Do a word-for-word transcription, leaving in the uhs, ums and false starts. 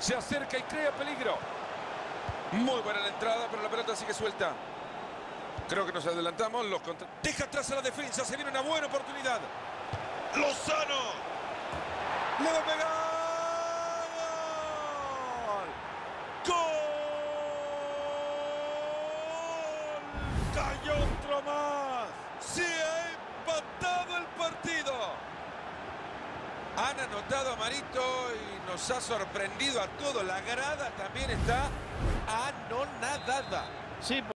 Se acerca y crea peligro. Muy buena la entrada, pero la pelota sigue suelta. Creo que nos adelantamos. Los contra... Deja atrás a la defensa. Se viene una buena oportunidad. Lozano. Le va a pegar. ¡Gol! ¡Cayó otro más! ¡Se ha empatado el partido! Han anotado a Marito y nos ha sorprendido a todos. La grada también está anonadada. Sí.